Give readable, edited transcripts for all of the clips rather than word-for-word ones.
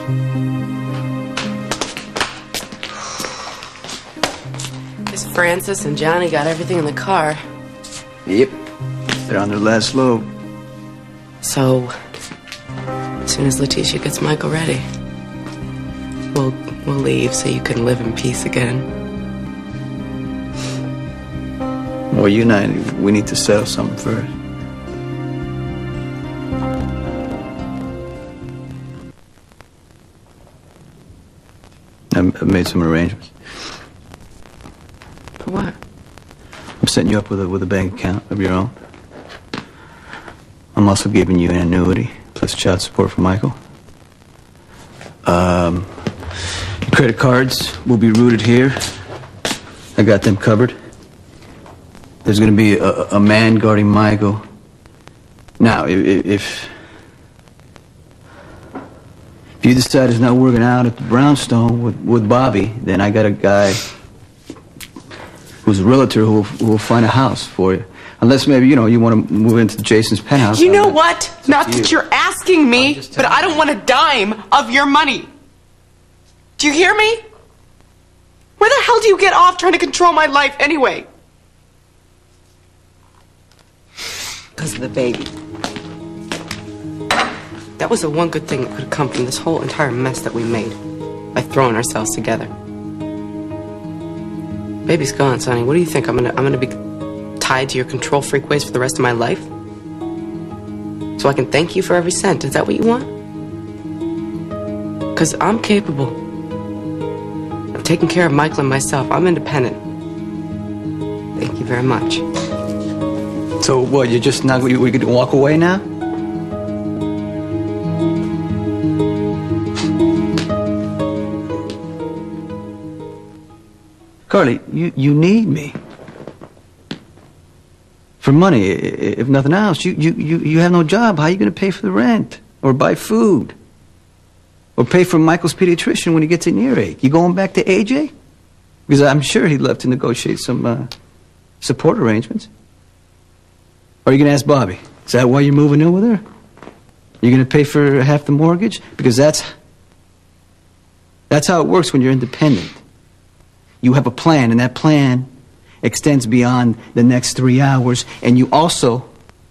Guess Francis and Johnny got everything in the car. Yep. They're on their last load. So, as soon as Letitia gets Michael ready, we'll leave so you can live in peace again. Well, you and I, we need to settle something first. I've made some arrangements. For what? I'm setting you up with a bank account of your own. I'm also giving you an annuity, plus child support for Michael. Credit cards will be routed here. I got them covered. There's going to be a man guarding Michael. Now, if you decide it's not working out at the Brownstone with Bobby, then I got a guy who's a realtor who will find a house for you. Unless maybe, you know, you want to move into Jason's penthouse. You know what? Not that you're asking me, but I don't want a dime of your money. Do you hear me? Where the hell do you get off trying to control my life anyway? Because of the baby. That was the one good thing that could have come from this whole entire mess that we made by throwing ourselves together. Baby's gone, Sonny. What do you think? I'm gonna be tied to your control freak ways for the rest of my life? So I can thank you for every cent. Is that what you want? Because I'm capable of taking care of Michael and myself. I'm independent. Thank you very much. So what, you're just not, we could walk away now? Carly, you need me. For money, if nothing else. You have no job. How are you going to pay for the rent? Or buy food? Or pay for Michael's pediatrician when he gets an earache? You going back to AJ? Because I'm sure he'd love to negotiate some support arrangements. Or are you going to ask Bobby? Is that why you're moving in with her? You're going to pay for half the mortgage? Because that's how it works when you're independent. You have a plan, and that plan extends beyond the next 3 hours, and you also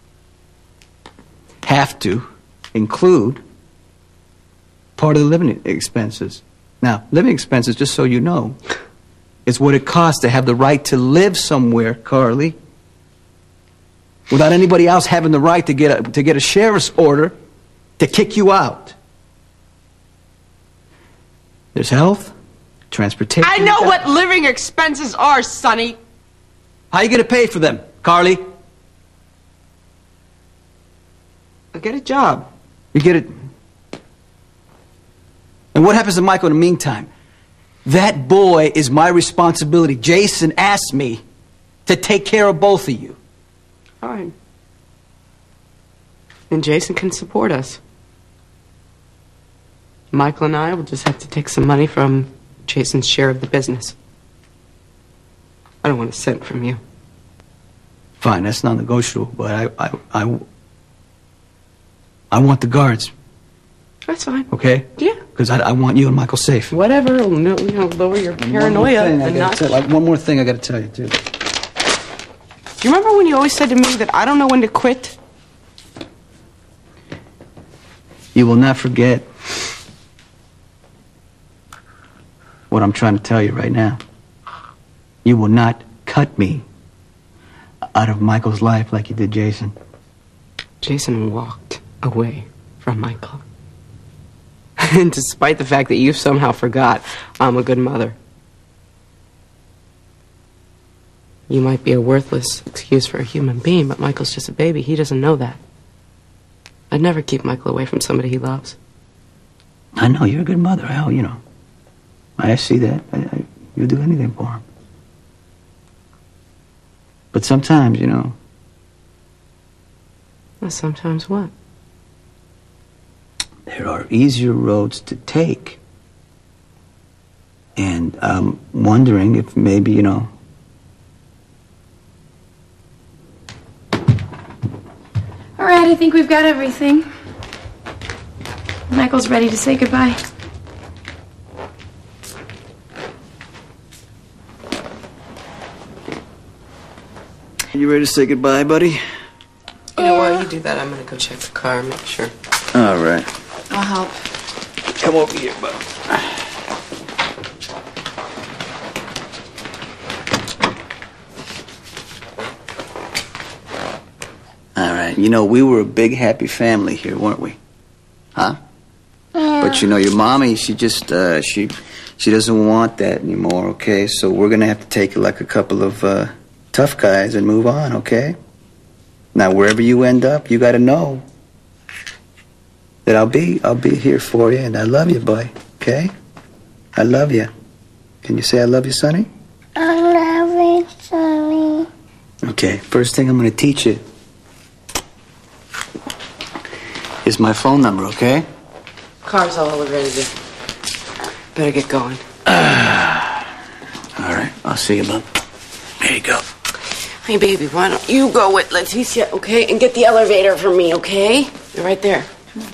have to include part of the living expenses. Now, living expenses, just so you know, is what it costs to have the right to live somewhere, Carly, without anybody else having the right to get a sheriff's order to kick you out. There's health, transportation. I know what living expenses are, Sonny. How are you going to pay for them, Carly? I'll get a job. You get it. And what happens to Michael in the meantime? That boy is my responsibility. Jason asked me to take care of both of you. Fine. And Jason can support us. Michael and I will just have to take some money from Jason's share of the business. I don't want a cent from you. Fine, that's non-negotiable, but I want the guards. That's fine. Okay? Yeah. Because I want you and Michael safe. Whatever, it'll, lower your paranoia. One more thing I got to tell you, too. Do you remember when you always said to me that I don't know when to quit? You will not forget what I'm trying to tell you right now. You will not cut me out of Michael's life like you did Jason. Jason walked away from Michael. And despite the fact that you somehow forgot, I'm a good mother. You might be a worthless excuse for a human being, but Michael's just a baby. He doesn't know that. I'd never keep Michael away from somebody he loves. I know, you're a good mother, Al, you know. I see that. You'll do anything for him. But sometimes, you know... Well, sometimes what? There are easier roads to take. And I'm wondering if maybe, you know... All right, I think we've got everything. Michael's ready to say goodbye. you ready to say goodbye, buddy? You know, while you do that, I'm gonna go check the car, make sure. All right. I'll help. Come over here, bud. All right. You know, we were a big, happy family here, weren't we? Huh? Yeah. But you know, your mommy, she just, she doesn't want that anymore, okay? So we're gonna have to take it like a couple of, tough guys and move on, okay? Now, wherever you end up, you gotta know that I'll be here for you, and I love you, boy, okay? I love you. Can you say I love you, Sonny? I love you, Sonny. Okay, first thing I'm gonna teach you is my phone number, okay? Car's all ready. Better get going. All right, I'll see you, bub. There you go. Hey, baby, why don't you go with Leticia, okay? And get the elevator for me, okay? You're right there.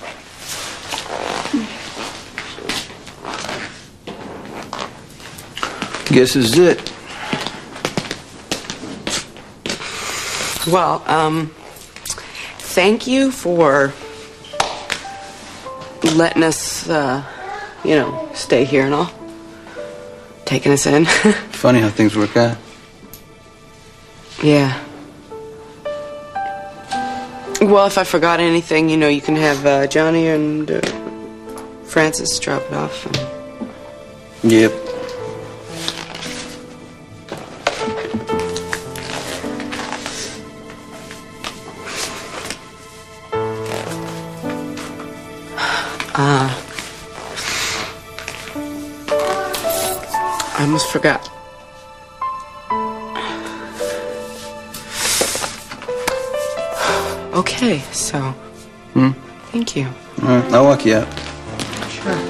Guess this is it. Well, thank you for letting us, you know, stay here and all. Taking us in. Funny how things work out. Yeah. Well, if I forgot anything, you know, you can have Johnny and Francis drop it off. Yep. I almost forgot. Okay, so. Thank you. All right, I'll walk you out. Sure.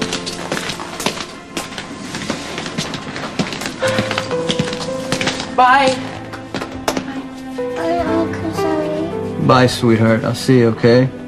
Bye. Bye, Uncle Sonny. Bye, sweetheart. I'll see you, okay?